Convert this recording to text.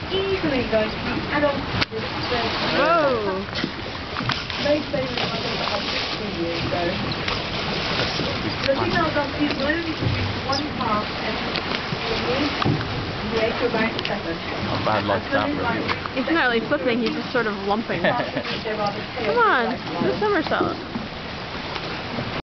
easily going to be adult. Whoa! They say that I think about 16 years ago. The female donkeys will only produce one calf every 16 years. The acrobatic 7. Not bad like staff review. He's not really flipping, he's just sort of lumping. Come on, do a somersault.